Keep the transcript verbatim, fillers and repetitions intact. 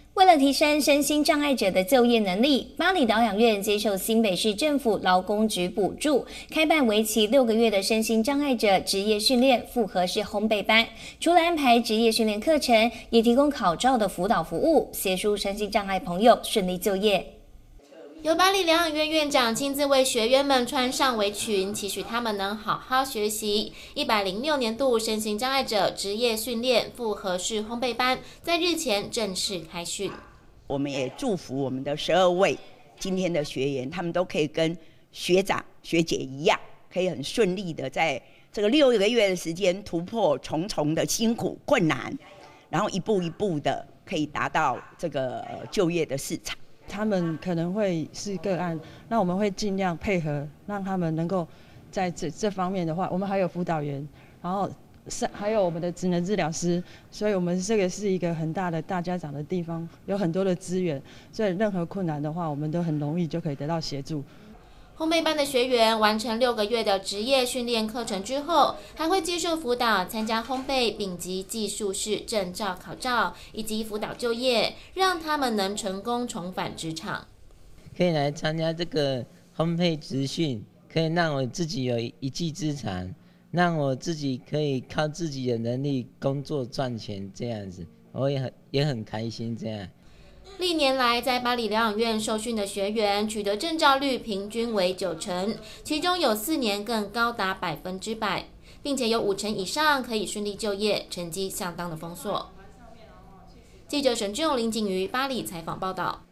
为了提升身心障碍者的就业能力，巴黎疗养院接受新北市政府劳工局补助，开办为期六个月的身心障碍者职业训练复合式烘焙班。除了安排职业训练课程，也提供考照的辅导服务，协助身心障碍朋友顺利就业。 由巴黎疗养院院长亲自为学员们穿上围裙，期许他们能好好学习。一百零六年度身心障碍者职业训练复合式烘焙班在日前正式开训。 我们也祝福我们的十二位今天的学员，他们都可以跟学长学姐一样，可以很顺利的在这个六个月的时间突破重重的辛苦困难，然后一步一步的可以达到这个就业的市场。 他们可能会是个案，那我们会尽量配合，让他们能够在这这方面的话，我们还有辅导员，然后还有我们的职能治疗师，所以我们这个是一个很大的大家长的地方，有很多的资源，所以任何困难的话，我们都很容易就可以得到协助。 烘焙班的学员完成六个月的职业训练课程之后，还会接受辅导，参加烘焙丙级技术士证照考照，以及辅导就业，让他们能成功重返职场。 可以来参加这个烘焙职训，可以让我自己有一技之长，让我自己可以靠自己的能力工作赚钱，这样子我也很也很开心这样。 历年来，在巴黎疗养院受训的学员取得证照率平均为九成，其中有四年更高达百分之百，并且有五成以上可以顺利就业，成绩相当的丰硕。记者沈志勇、林景瑜巴黎采访报道。